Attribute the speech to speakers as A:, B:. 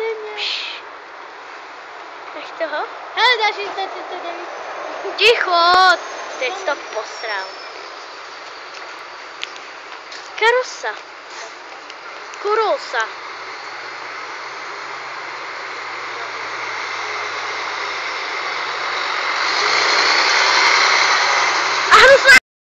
A: Samozřejmě.
B: Nech toho.
A: Hele, další to.
B: Ticho! Teď jsi to posral. Karosa. Kurosa.